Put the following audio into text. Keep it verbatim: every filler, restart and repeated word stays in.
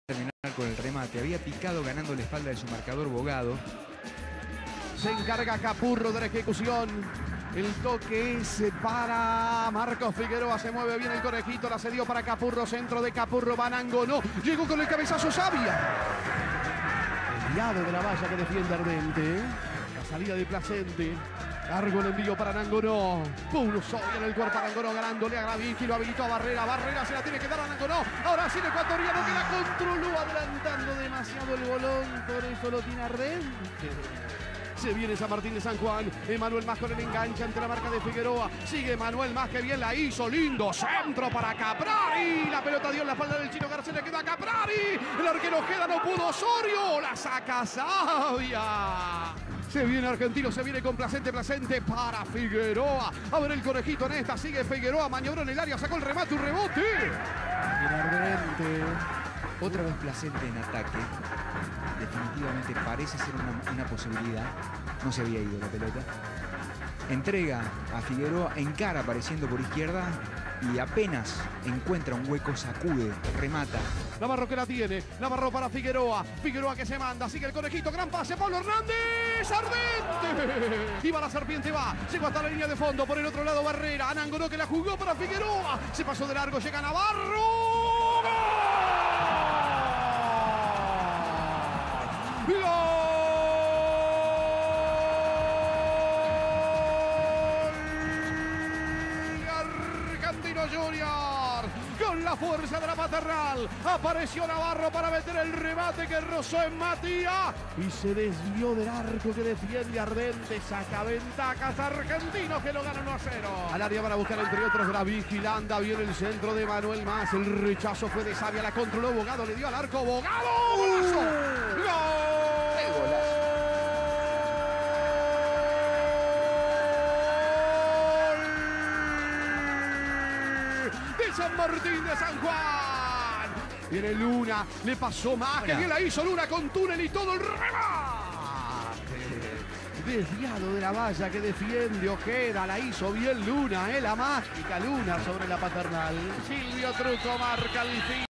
terminar con el remate. Había picado ganando la espalda de su marcador Bogado. Se encarga Capurro de la ejecución. El toque es para Marcos Figueroa. Se mueve bien el conejito. La cedió para Capurro. Centro de Capurro. Banango no. Llegó con el cabezazo Sabia. Desviado de la valla que defiende Ardente. La salida de Placente. Largo el envío para Nangonó. Puro Soy en el cuerpo a Nangonó ganándole a Gravicki. Lo habilitó a Barrera. Barrera se la tiene que dar a Nangonó. Ahora sí el ecuatoriano que la controló adelantando demasiado el bolón. Por eso lo tiene Ardente. Se viene San Martín de San Juan. Emanuel Más con el enganche ante la marca de Figueroa. Sigue Emanuel Más, que bien la hizo. Lindo centro para Caprari. La pelota dio en la espalda del Chino García. Le queda a Caprari. El arquero queda, no pudo Osorio. La saca Sabia. Se viene Argentino, se viene con Placente, Placente para Figueroa. A ver el conejito en esta, sigue Figueroa, maniobró en el área, sacó el remate, un rebote. Ardente. Otra vez Placente en ataque. Definitivamente parece ser una, una posibilidad. No se había ido la pelota. Entrega a Figueroa, encara apareciendo por izquierda y apenas encuentra un hueco, sacude, remata. Navarro que la tiene, Navarro para Figueroa, Figueroa que se manda, sigue el conejito, gran pase, Pablo Hernández, Ardente. Iba la serpiente, va, llegó hasta la línea de fondo, por el otro lado Barrera, Anangonó que la jugó para Figueroa, se pasó de largo, llega Navarro. ¡Gol! ¡Gol! Argentino Junior, con la fuerza de la paternal, apareció Navarro para meter el remate que rozó en Matías y se desvió del arco que defiende Ardente, saca ventajas Argentinos que lo ganan uno a cero. Al área van a buscar entre otros Gravicki, Landa, viene el centro de Manuel Más, el rechazo fue de Sabia, la controló Bogado, le dio al arco, Bogado, golazo, gol. San Martín de San Juan. Viene Luna, le pasó más, que bien la hizo Luna con túnel y todo el remate. Desviado de la valla que defiende Ojeda, la hizo bien Luna, eh, la mágica Luna sobre la paternal. Silvio Truco marca el fin.